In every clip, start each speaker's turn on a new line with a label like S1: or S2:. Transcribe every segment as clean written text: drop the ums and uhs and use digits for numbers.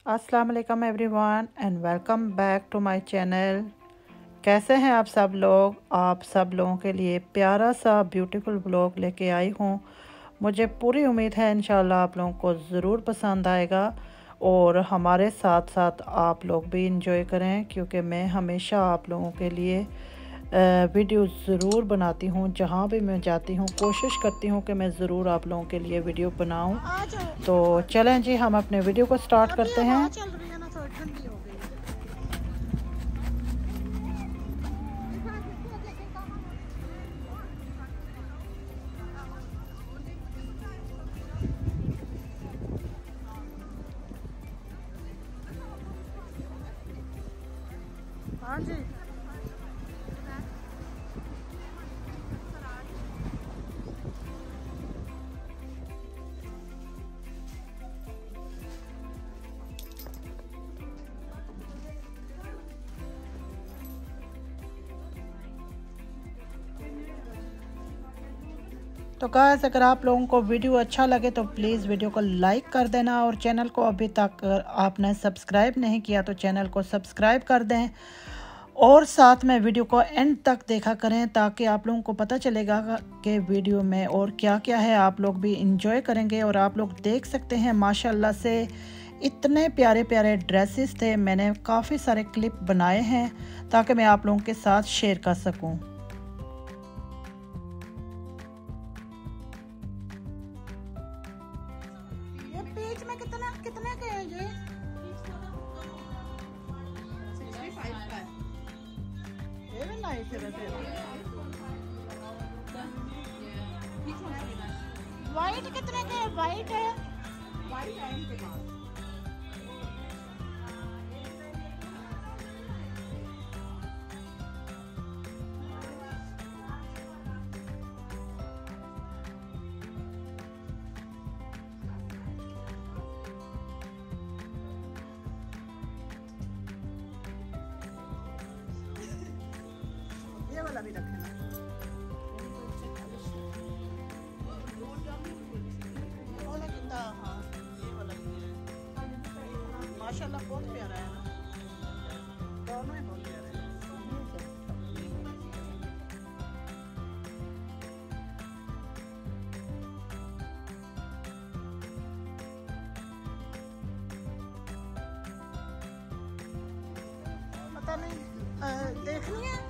S1: अस्सलाम वालेकुम everyone and welcome back to my channel. कैसे हैं आप सब लोग? आप सब लोगों के लिए प्यारा सा ब्यूटीफुल ब्लॉग लेके आई हूँ। मुझे पूरी उम्मीद है इंशाल्लाह आप लोगों को ज़रूर पसंद आएगा और हमारे साथ साथ आप लोग भी इंजॉय करें, क्योंकि मैं हमेशा आप लोगों के लिए वीडियो ज़रूर बनाती हूँ। जहाँ भी मैं जाती हूँ कोशिश करती हूँ कि मैं ज़रूर आप लोगों के लिए वीडियो बनाऊँ। तो चलें जी, हम अपने वीडियो को स्टार्ट करते हैं।
S2: हाँ जी।
S1: तो गाइस, अगर आप लोगों को वीडियो अच्छा लगे तो प्लीज़ वीडियो को लाइक कर देना और चैनल को अभी तक आपने सब्सक्राइब नहीं किया तो चैनल को सब्सक्राइब कर दें और साथ में वीडियो को एंड तक देखा करें, ताकि आप लोगों को पता चलेगा कि वीडियो में और क्या क्या है। आप लोग भी इंजॉय करेंगे और आप लोग देख सकते हैं माशाल्लाह से इतने प्यारे प्यारे ड्रेसेस थे। मैंने काफ़ी सारे क्लिप बनाए हैं ताकि मैं आप लोगों के साथ शेयर कर सकूं।
S2: ये बीच में कितना कितने के है ये? 65 का है। ये भी नाइस है वैसे। वाइट कितने के है? वाइट है। वाइट है इनके पास। ये वाला भी रखना। ये वाला कितना? हाँ, ये वाला भी है। माशाल्लाह बहुत प्यारा है ना, दोनों ही बहुत प्यारे हैं। पता नहीं देखनी है।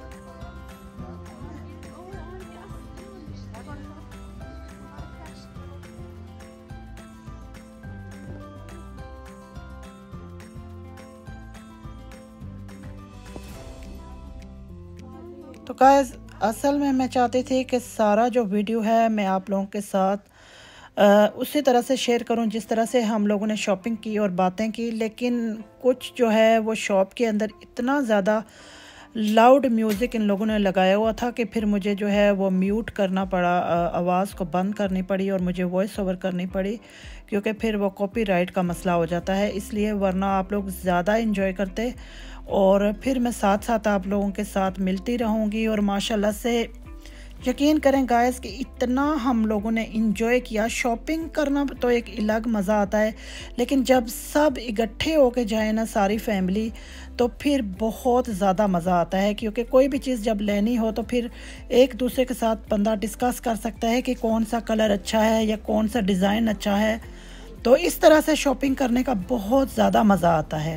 S1: तो गाइस, असल में मैं चाहती थी कि सारा जो वीडियो है मैं आप लोगों के साथ उसी तरह से शेयर करूं जिस तरह से हम लोगों ने शॉपिंग की और बातें की, लेकिन कुछ जो है वो शॉप के अंदर इतना ज़्यादा लाउड म्यूज़िक इन लोगों ने लगाया हुआ था कि फिर मुझे जो है वो म्यूट करना पड़ा, आवाज़ को बंद करनी पड़ी और मुझे वॉइस ओवर करनी पड़ी, क्योंकि फिर वो कॉपीराइट का मसला हो जाता है। इसलिए वरना आप लोग ज़्यादा इंजॉय करते और फिर मैं साथ साथ आप लोगों के साथ मिलती रहूँगी। और माशाल्लाह से यकीन करें गाइस कि इतना हम लोगों ने इंजॉय किया। शॉपिंग करना तो एक अलग मज़ा आता है, लेकिन जब सब इकट्ठे होके जाए ना सारी फैमिली, तो फिर बहुत ज़्यादा मज़ा आता है, क्योंकि कोई भी चीज़ जब लेनी हो तो फिर एक दूसरे के साथ बंदा डिस्कस कर सकता है कि कौन सा कलर अच्छा है या कौन सा डिज़ाइन अच्छा है। तो इस तरह से शॉपिंग करने का बहुत ज़्यादा मज़ा आता है।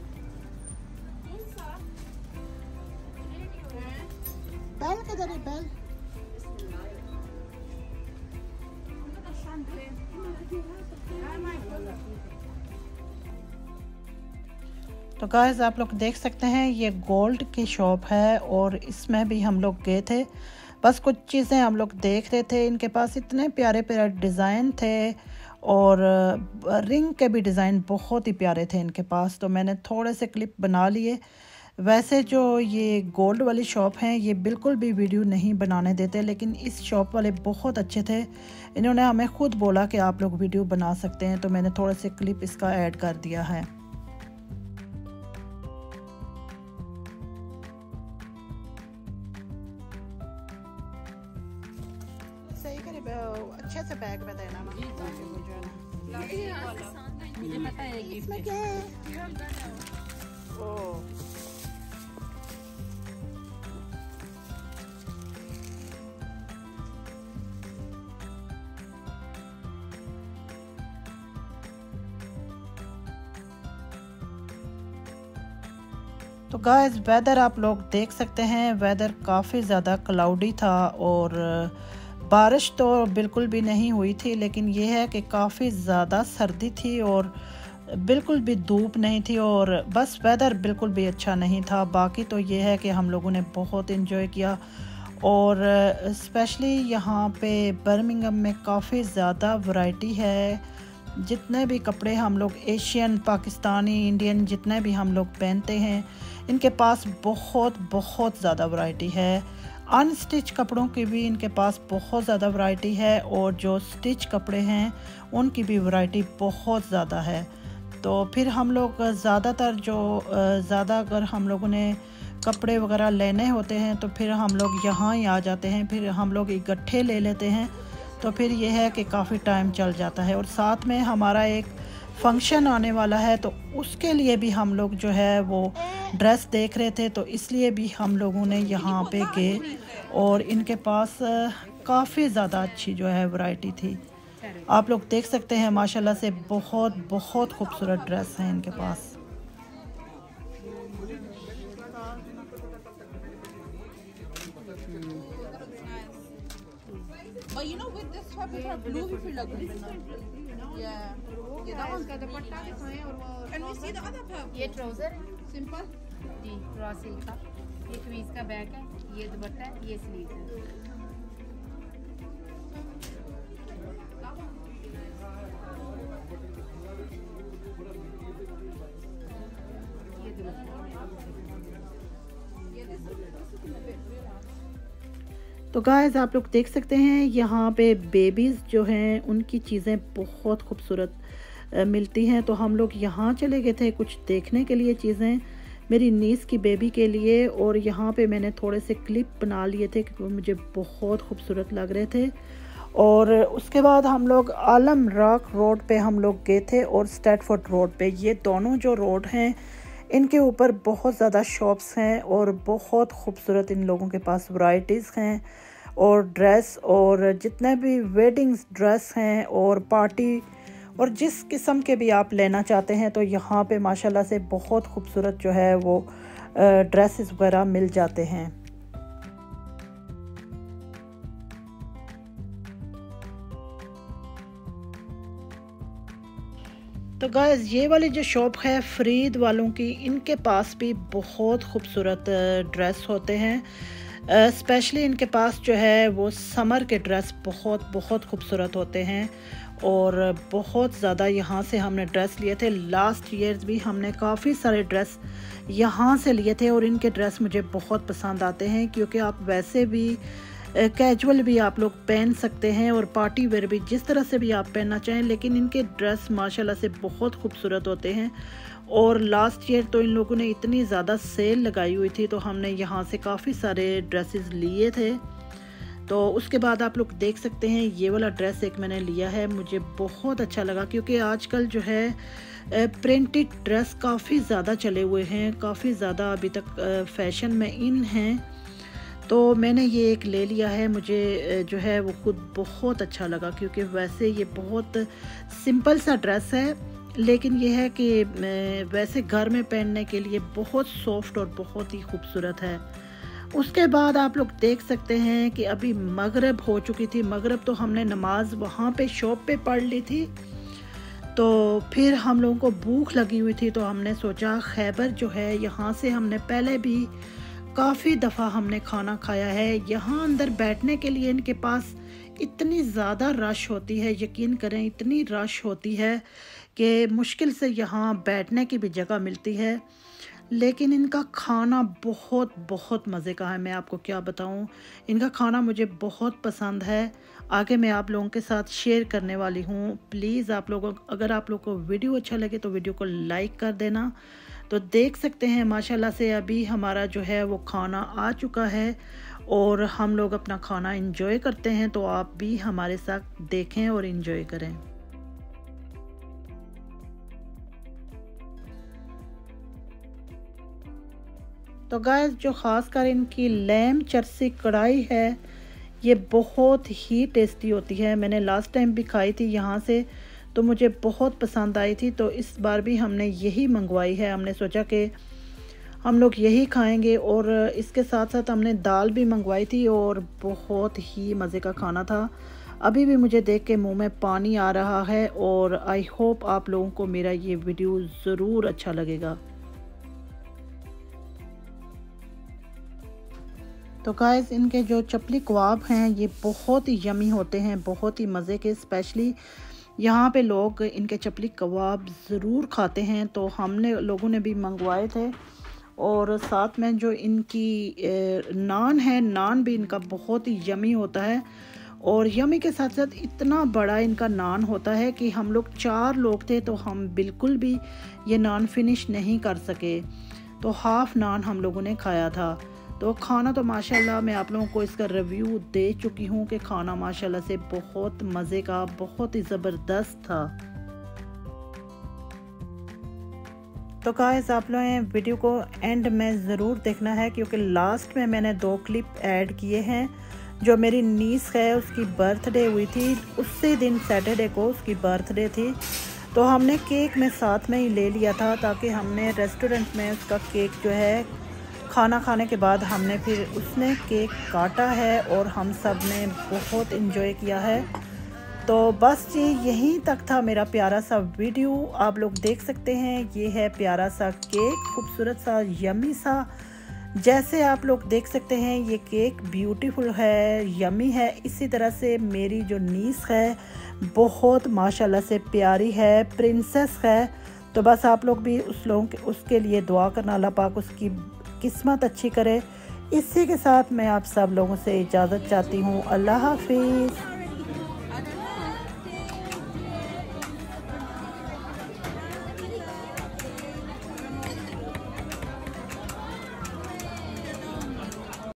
S2: बैल किधर है? बैल
S1: तो गाइस, आप लोग देख सकते हैं ये गोल्ड की शॉप है और इसमें भी हम लोग गए थे। बस कुछ चीज़ें हम लोग देख रहे थे। इनके पास इतने प्यारे प्यारे डिज़ाइन थे और रिंग के भी डिज़ाइन बहुत ही प्यारे थे इनके पास, तो मैंने थोड़े से क्लिप बना लिए। वैसे जो ये गोल्ड वाली शॉप हैं ये बिल्कुल भी वीडियो नहीं बनाने देते, लेकिन इस शॉप वाले बहुत अच्छे थे। इन्होंने हमें खुद बोला कि आप लोग वीडियो बना सकते हैं, तो मैंने थोड़े से क्लिप इसका ऐड कर दिया है।
S2: सही करे अच्छे से बैग में देना ना, ताकि वो जो है ना।
S1: तो गाइस वेदर आप लोग देख सकते हैं, वेदर काफ़ी ज़्यादा क्लाउडी था और बारिश तो बिल्कुल भी नहीं हुई थी, लेकिन ये है कि काफ़ी ज़्यादा सर्दी थी और बिल्कुल भी धूप नहीं थी और बस वेदर बिल्कुल भी अच्छा नहीं था। बाकी तो ये है कि हम लोगों ने बहुत एंजॉय किया और स्पेशली यहाँ पे बर्मिंघम में काफ़ी ज़्यादा वैरायटी है। जितने भी कपड़े हम लोग एशियन, पाकिस्तानी, इंडियन जितने भी हम लोग पहनते हैं, इनके पास बहुत ज़्यादा वैरायटी है। अनस्टिच कपड़ों की भी इनके पास बहुत ज़्यादा वैरायटी है और जो स्टिच कपड़े हैं उनकी भी वैरायटी बहुत ज़्यादा है। तो फिर हम लोग ज़्यादा अगर हम लोगों ने कपड़े वगैरह लेने होते हैं तो फिर हम लोग यहाँ ही आ जाते हैं, फिर हम लोग इकट्ठे ले लेते हैं। तो फिर ये है कि काफ़ी टाइम चल जाता है और साथ में हमारा एक फंक्शन आने वाला है, तो उसके लिए भी हम लोग जो है वो ड्रेस देख रहे थे, तो इसलिए भी हम लोगों ने यहाँ पे गए और इनके पास काफ़ी ज़्यादा अच्छी जो है वैरायटी थी। आप लोग देख सकते हैं माशाल्लाह से बहुत खूबसूरत ड्रेस हैं इनके पास।
S2: But you know, with this top, with her blue, we feel like different. Yeah. Yeah, that one's got the patta. Can we see the other purple?
S3: ये ट्राउजर है
S2: Simple.
S3: जी, रॉ सिल्क का। ये कमीज का बैक है, ये दुपट्टा है, ये स्लीव है। ये दुपट्टा।
S1: तो गाइस आप लोग देख सकते हैं यहाँ पे बेबीज़ जो हैं उनकी चीज़ें बहुत खूबसूरत मिलती हैं। तो हम लोग यहाँ चले गए थे कुछ देखने के लिए चीज़ें मेरी नीस की बेबी के लिए, और यहाँ पे मैंने थोड़े से क्लिप बना लिए थे क्योंकि मुझे बहुत खूबसूरत लग रहे थे। और उसके बाद हम लोग आलम रॉक रोड पे हम लोग गए थे और स्टैटफोर्ड रोड पे। ये दोनों जो रोड हैं इनके ऊपर बहुत ज़्यादा शॉप्स हैं और बहुत खूबसूरत इन लोगों के पास वैरायटीज़ हैं और ड्रेस और जितने भी वेडिंग्स ड्रेस हैं और पार्टी और जिस किस्म के भी आप लेना चाहते हैं, तो यहाँ पे माशाल्लाह से बहुत खूबसूरत जो है वो ड्रेसेस वगैरह मिल जाते हैं। तो गाइस ये वाली जो शॉप है फरीद वालों की, इनके पास भी बहुत खूबसूरत ड्रेस होते हैं। स्पेशली इनके पास जो है वो समर के ड्रेस बहुत खूबसूरत होते हैं और बहुत ज़्यादा यहाँ से हमने ड्रेस लिए थे। लास्ट ईयर भी हमने काफ़ी सारे ड्रेस यहाँ से लिए थे और इनके ड्रेस मुझे बहुत पसंद आते हैं क्योंकि आप वैसे भी कैजुअल भी आप लोग पहन सकते हैं और पार्टी वेयर भी, जिस तरह से भी आप पहनना चाहें, लेकिन इनके ड्रेस माशाल्लाह से बहुत खूबसूरत होते हैं। और लास्ट ईयर तो इन लोगों ने इतनी ज़्यादा सेल लगाई हुई थी तो हमने यहाँ से काफ़ी सारे ड्रेसेस लिए थे। तो उसके बाद आप लोग देख सकते हैं ये वाला ड्रेस एक मैंने लिया है, मुझे बहुत अच्छा लगा क्योंकि आजकल जो है प्रिंटेड ड्रेस काफ़ी ज़्यादा चले हुए हैं, काफ़ी ज़्यादा अभी तक फैशन में इन हैं। तो मैंने ये एक ले लिया है, मुझे जो है वो खुद बहुत अच्छा लगा क्योंकि वैसे ये बहुत सिंपल सा ड्रेस है, लेकिन ये है कि वैसे घर में पहनने के लिए बहुत सॉफ्ट और बहुत ही खूबसूरत है। उसके बाद आप लोग देख सकते हैं कि अभी मगरिब हो चुकी थी। मगरिब तो हमने नमाज वहाँ पे शॉप पे पढ़ ली थी, तो फिर हम लोगों को भूख लगी हुई थी तो हमने सोचा खैबर जो है यहाँ से हमने पहले भी काफ़ी दफ़ा हमने खाना खाया है। यहाँ अंदर बैठने के लिए इनके पास इतनी ज़्यादा रश होती है, यकीन करें इतनी रश होती है कि मुश्किल से यहाँ बैठने की भी जगह मिलती है। लेकिन इनका खाना बहुत मज़े का है, मैं आपको क्या बताऊँ, इनका खाना मुझे बहुत पसंद है। आगे मैं आप लोगों के साथ शेयर करने वाली हूँ। प्लीज़ आप लोगों, अगर आप लोगों को वीडियो अच्छा लगे तो वीडियो को लाइक कर देना। तो देख सकते हैं माशाल्लाह से अभी हमारा जो है वो खाना आ चुका है और हम लोग अपना खाना एंजॉय करते हैं, तो आप भी हमारे साथ देखें और एंजॉय करें। तो गाइस जो ख़ास कर इनकी लैम चरसी कढ़ाई है ये बहुत ही टेस्टी होती है। मैंने लास्ट टाइम भी खाई थी यहाँ से, तो मुझे बहुत पसंद आई थी, तो इस बार भी हमने यही मंगवाई है। हमने सोचा कि हम लोग यही खाएंगे, और इसके साथ साथ हमने दाल भी मंगवाई थी और बहुत ही मज़े का खाना था। अभी भी मुझे देख के मुंह में पानी आ रहा है, और आई होप आप लोगों को मेरा ये वीडियो ज़रूर अच्छा लगेगा। तो गाइस इनके जो चपली कबाब हैं ये बहुत ही यमी होते हैं, बहुत ही मज़े के। स्पेशली यहाँ पे लोग इनके चपली कबाब ज़रूर खाते हैं, तो हमने लोगों ने भी मंगवाए थे। और साथ में जो इनकी नान है, नान भी इनका बहुत ही यमी होता है, और यमी के साथ साथ इतना बड़ा इनका नान होता है कि हम लोग 4 लोग थे तो हम बिल्कुल भी ये नान फिनिश नहीं कर सके, तो हाफ़ नान हम लोगों ने खाया था। तो खाना तो माशाल्लाह मैं आप लोगों को इसका रिव्यू दे चुकी हूँ कि खाना माशाल्लाह से बहुत मज़े का, बहुत ही ज़बरदस्त था। तो गाइस आप लोगों ने वीडियो को एंड में ज़रूर देखना है, क्योंकि लास्ट में मैंने 2 क्लिप ऐड किए हैं। जो मेरी नीस है उसकी बर्थडे हुई थी, उसी दिन सैटरडे को उसकी बर्थडे थी, तो हमने केक में साथ में ही ले लिया था, ताकि हमने रेस्टोरेंट में उसका केक जो है खाना खाने के बाद हमने फिर उसने केक काटा है और हम सब ने बहुत इन्जॉय किया है। तो बस जी यहीं तक था मेरा प्यारा सा वीडियो। आप लोग देख सकते हैं ये है प्यारा सा केक, खूबसूरत सा, यमी सा। जैसे आप लोग देख सकते हैं ये केक ब्यूटीफुल है, यमी है। इसी तरह से मेरी जो नीस है बहुत माशाल्लाह से प्यारी है, प्रिंसेस है। तो बस आप लोग भी उसके लिए दुआ करना, अल्लाह पाक उसकी किस्मत अच्छी करे। इसी के साथ मैं आप सब लोगों से इजाज़त चाहती हूँ। अल्लाह हाफिज़।